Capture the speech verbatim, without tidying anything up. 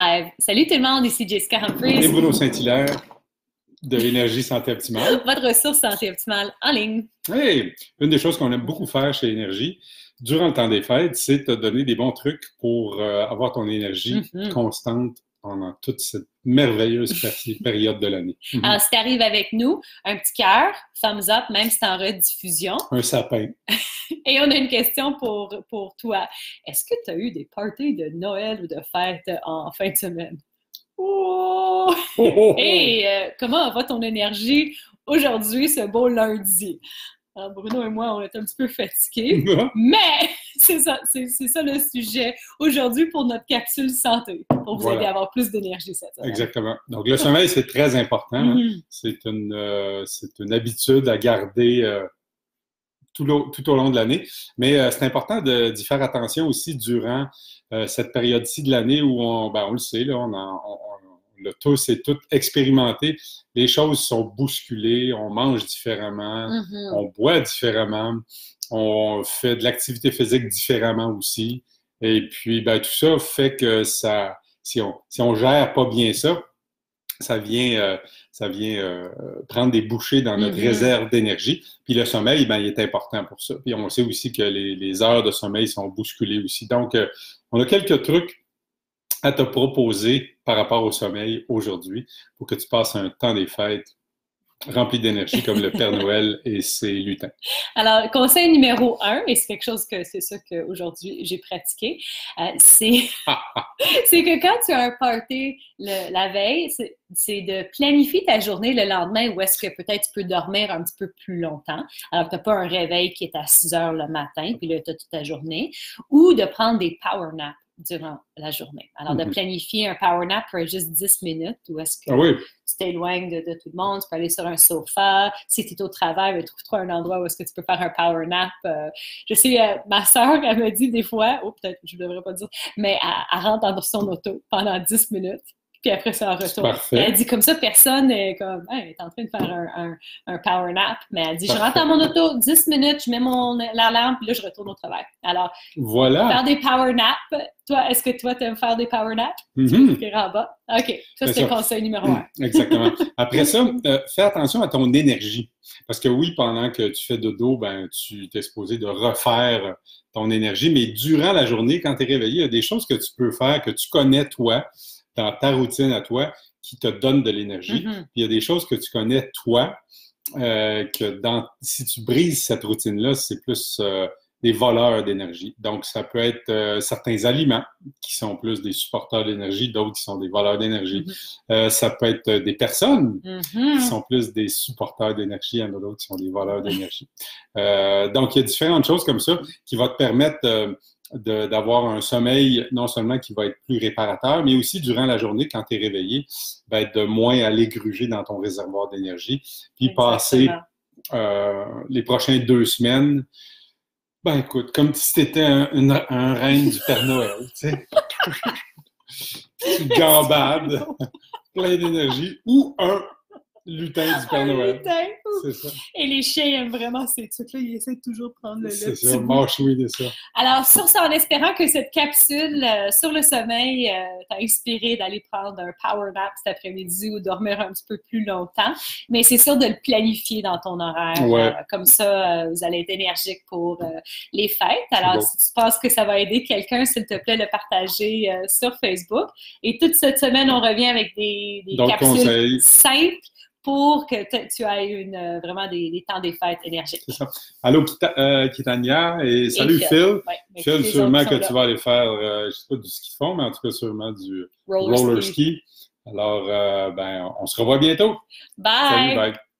Live. Salut tout le monde, ici Jessica Humphries. Et Bruno Saint-Hilaire de Énergie Santé Optimale. Votre ressource santé optimale en ligne. Hey, une des choses qu'on aime beaucoup faire chez Énergie, durant le temps des fêtes, c'est te donner des bons trucs pour euh, avoir ton énergie mm-hmm. constante pendant toute cette merveilleuse période de l'année. Mm-hmm. Alors, si tu arrives avec nous, un petit cœur, thumbs up, même si c'est en rediffusion. Un sapin. Et on a une question pour, pour toi. Est-ce que tu as eu des parties de Noël ou de fêtes en fin de semaine? Oh! oh, oh, oh. Et euh, comment va ton énergie aujourd'hui, ce beau lundi? Alors, Bruno et moi, on est un petit peu fatigués, mais c'est ça, c'est, c'est ça le sujet aujourd'hui pour notre capsule santé, pour vous voilà. aider à avoir plus d'énergie cette semaine. Exactement. Donc, le sommeil, c'est très important. Mm-hmm. Hein? C'est, une, euh, c'est une habitude à garder euh, tout, tout au long de l'année, mais euh, c'est important de, d'y faire attention aussi durant euh, cette période-ci de l'année où, on, ben, on le sait, là, on, en, on, on l'a tous et toutes expérimenté. Les choses sont bousculées, on mange différemment, mm-hmm. on boit différemment, on fait de l'activité physique différemment aussi. Et puis, ben, tout ça fait que ça, si on si on gère pas bien ça, ça vient, euh, ça vient euh, prendre des bouchées dans notre mm-hmm. réserve d'énergie. Puis le sommeil, ben, il est important pour ça. Puis on sait aussi que les, les heures de sommeil sont bousculées aussi. Donc, euh, on a quelques trucs à te proposer par rapport au sommeil aujourd'hui pour que tu passes un temps des fêtes rempli d'énergie comme le Père Noël et ses lutins. Alors, conseil numéro un, et c'est quelque chose que c'est ça qu'aujourd'hui j'ai pratiqué, euh, c'est, c'est que quand tu as un party le, la veille, c'est, c'est de planifier ta journée le lendemain où est-ce que peut-être tu peux dormir un petit peu plus longtemps. Alors, tu n'as pas un réveil qui est à six heures le matin, puis là, tu as toute ta journée, ou de prendre des power naps durant la journée. Alors, mm-hmm. de planifier un power nap pour juste dix minutes, où est-ce que ah oui. tu t'éloignes de, de tout le monde, tu peux aller sur un sofa, si tu es au travail, ben, trouve-toi un endroit où est-ce que tu peux faire un power nap. Euh, je sais, euh, ma soeur, elle me dit des fois, oh peut-être, je ne devrais pas dire, mais elle, elle rentre dans son auto pendant dix minutes, puis après ça, elle retourne. Elle dit comme ça, personne n'est comme, hey, elle est en train de faire un, un, un power nap, mais elle dit, parfait. Je rentre dans mon auto, dix minutes, je mets mon l'alarme, puis là, je retourne au travail. Alors, voilà. Faire des power naps. Toi, est-ce que toi, tu aimes faire des power naps? Mm-hmm. Tu en bas? OK, ça, c'est le conseil numéro un. Exactement. Après ça, euh, fais attention à ton énergie. Parce que oui, pendant que tu fais dodo, ben, tu t'es supposé de refaire ton énergie, mais durant la journée, quand tu es réveillé, il y a des choses que tu peux faire, que tu connais toi, dans ta routine à toi, qui te donnent de l'énergie. Mm-hmm. Puis il y a des choses que tu connais toi, euh, que dans, si tu brises cette routine-là, c'est plus euh, des voleurs d'énergie. Donc, ça peut être euh, certains aliments qui sont plus des supporters d'énergie, d'autres qui sont des voleurs d'énergie. Mm-hmm. Euh, ça peut être des personnes mm-hmm. qui sont plus des supporters d'énergie, il y en a d'autres qui sont des voleurs d'énergie. Euh, donc, il y a différentes choses comme ça qui vont te permettre euh, De, d'avoir un sommeil non seulement qui va être plus réparateur, mais aussi durant la journée, quand tu es réveillé, ben, de moins aller gruger dans ton réservoir d'énergie. Puis exactement. Passer euh, les prochaines deux semaines, ben écoute, comme si tu étais un, un, un reine du Père Noël, tu sais. Tu gambades, plein d'énergie, ou un lutin du Père Noël. Lutin. C'est ça. Et les chiens aiment vraiment ces trucs-là. Ils essaient toujours de prendre le, c'est le ça, mâchouiller de ça. Alors, sur ça, en espérant que cette capsule euh, sur le sommeil euh, t'a inspiré d'aller prendre un power nap cet après-midi ou dormir un petit peu plus longtemps. Mais c'est sûr de le planifier dans ton horaire. Ouais. Euh, comme ça, euh, vous allez être énergique pour euh, les fêtes. Alors, bon. Si tu penses que ça va aider quelqu'un, s'il te plaît, le partager euh, sur Facebook. Et toute cette semaine, on revient avec des, des capsules conseils. Simples pour que tu aies une, euh, vraiment des, des temps des fêtes énergiques. C'est ça. Allô, Kita, euh, Kitania, et salut et Phil. Phil, ouais, Phil sûrement que là. Tu vas aller faire, euh, je ne sais pas du ski de fond, mais en tout cas sûrement du roller, roller ski. ski. Alors, euh, ben, on se revoit bientôt. Bye! Salut, bye!